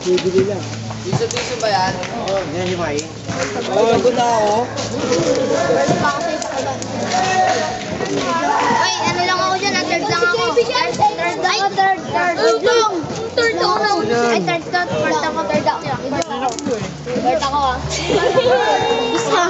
Bibili lang. Piso-piso ba yan? Oo, yan si Mai. Oo, pagod na ako. Pwede pa kasi sa kalan. Ay, ano lang ako dyan, third lang ako. Third ako, third. Third lang. Third ako na. Ay, third ka, first ako, third ako. Third ako ah. Isa.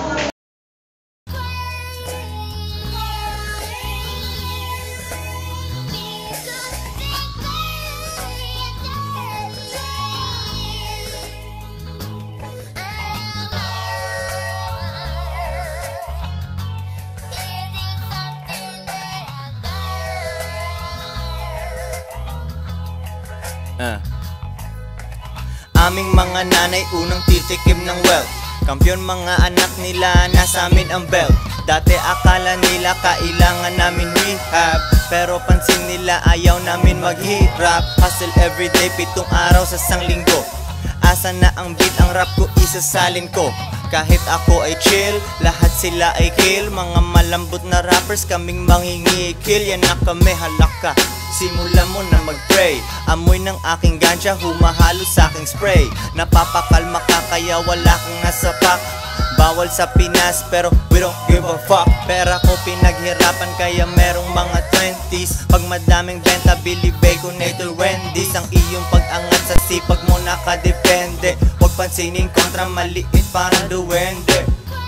Aming mga nanay unang titikim ng wealth. Kampiyon mga anak nila, nasa amin ang belt. Dati akala nila kailangan namin rehab, pero pansin nila ayaw namin maghirap. Hustle everyday, 7 araw sa isang linggo. Asa na ang beat, ang rap ko isasalin ko. Kahit ako ay chill, lahat sila ay kill. Mga malambot na rappers, kaming mangingikil. Yan na kami, halaka, simula mo na mag-pray. Amoy ng aking ganja, humahalo sa aking spray. Napapakalma ka kaya wala kang nasapak. Bawal sa Pinas pero we don't give a fuck. Pera ko pinaghirapan kaya merong mga 20s. Pag madaming benta, Billy Baconator Wendy's. Ang iyong pag-angat sa sipag mo nakadepende. Huwag pansinin kontra maliit parang duwende.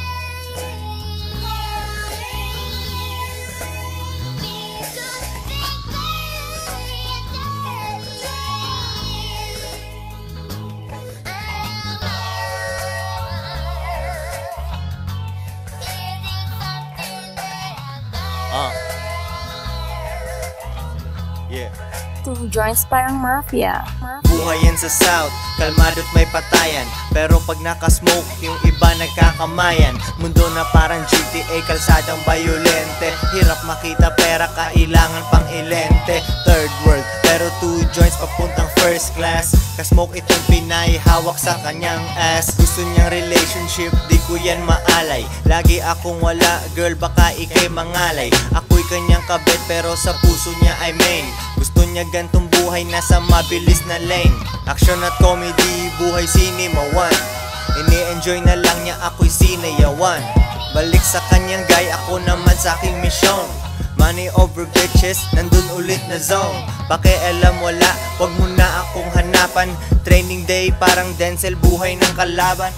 Yeah. 2 joints parang mafia. Buhay yan sa South, kalmado't may patayan. Pero pag nakasmoke, yung iba nagkakamayan. Mundo na parang GTA, kalsadang bayolente. Hirap makita pera, kailangan pang ilente. Third world, pero 2 joints papuntang first class. Kasmoke itong Pinay, hawak sa kanyang ass. Gusto niyang relationship, di ko yan maalay. Lagi akong wala, girl baka ikay mangalay. Ako'y kanyang kabet, pero sa puso niya ay main. Gusto niya gantong buhay, nasa mabilis na lane. Action at comedy, buhay cinema one. Ini-enjoy na lang niya, ako'y sinayawan. Balik sa kanyang guy, ako naman sa aking misyon. Money over bitches, nandun ulit na zone. Pakialam wala, wag mo na akong hanapan. Training day parang Denzel, buhay ng kalaban.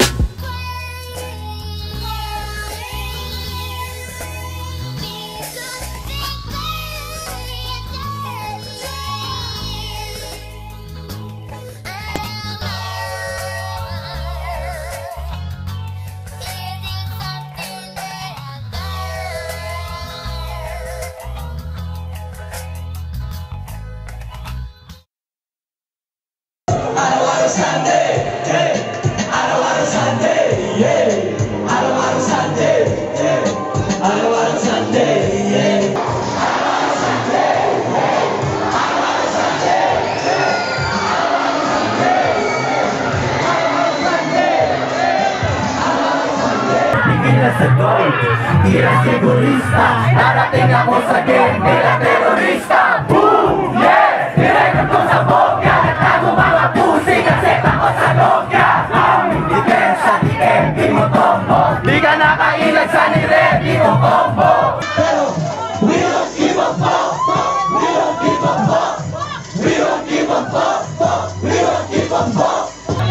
Sunday, hey. Araw-araw Sunday, yeah. Araw-araw Sunday, yeah. Araw-araw Sunday, yeah. Araw-araw Sunday, hey. Araw-araw Sunday, yeah. Araw-araw Sunday, yeah. Araw-araw Sunday, yeah. Araw-araw Sunday. Tingin na sa gold, tira sigurista. Darating ako sa game, tira terorista. Boom, yeah. Direkto ko sa boga. Nagtago mga pusi kasi ako sa logya. Ang depensa di empty mo tombo. Di ka nakailag sa niredy mo combo. Pero we don't give a fuck. We don't give a fuck. We don't give a fuck. We don't give a fuck.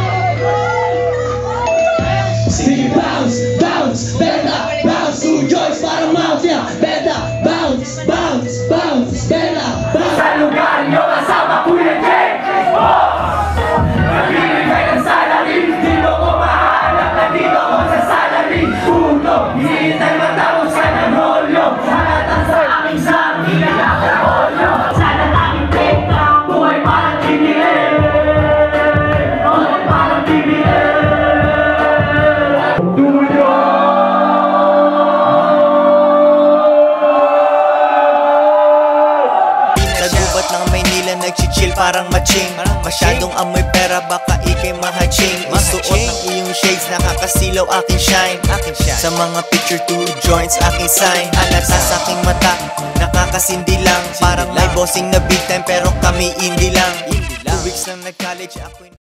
Sige bounce, bounce, benda, bounce. 2 joints para mafia. Benda, bounce, bounce, bounce, benda, bounce. Sa lugar nyo kasama Kuya Jake. Nagbibigay ng salary, di mo ko mahanap. Nandito ako sa salary. Uno, hinihintay matapos ka ng holyo. Halatang sa aking sabi, kaya ako holyo. Sana tanging teka, buhay parang BBL. Buhay parang BBL. Tuyo! Sa gubat ng Maynila nagchichill parang matching. Masyadong amoy pera baka ikay mahaching. Isuot ang iyong shades nakakasilaw aking shine. Sa mga picture 2 joints aking sign. Halata sa aking mata nakakasindi lang. Parang may bossing na big time pero kami indie lang. 2 weeks lang nag-college ako'y